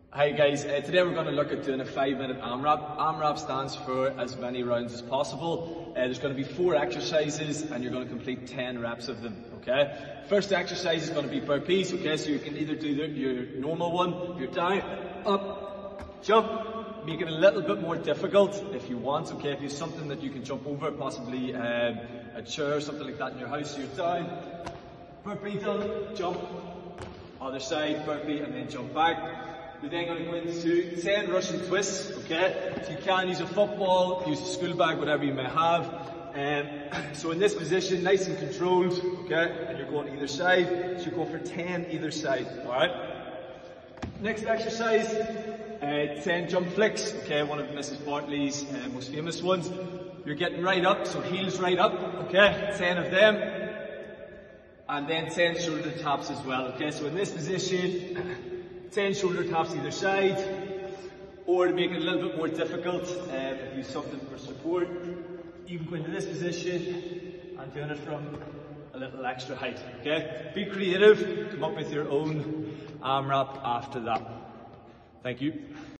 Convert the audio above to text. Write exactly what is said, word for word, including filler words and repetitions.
Hi guys, uh, today we're going to look at doing a five minute AMRAP. AMRAP stands for as many rounds as possible. Uh, there's going to be four exercises and you're going to complete ten reps of them, okay? First exercise is going to be burpees, okay? So you can either do the, your normal one, you're down, up, jump, make it a little bit more difficult if you want, okay? If you have something that you can jump over, possibly um, a chair or something like that in your house, so you're down, burpee done, jump, other side, burpee, and then jump back. We're then going to go into ten Russian twists, okay? So you can use a football, use a school bag, whatever you may have. Um, so in this position, nice and controlled, okay? And you're going either side, so you go for ten either side, alright? Next exercise, uh, ten jump flicks, okay? One of Missus Bartley's uh, most famous ones. You're getting right up, so heels right up, okay? ten of them. And then ten shoulder taps as well, okay? So in this position, ten shoulder taps either side, or to make it a little bit more difficult, um, if you use something for support, you can go into this position and doing it from a little extra height, okay? Be creative, come up with your own AMRAP after that. Thank you.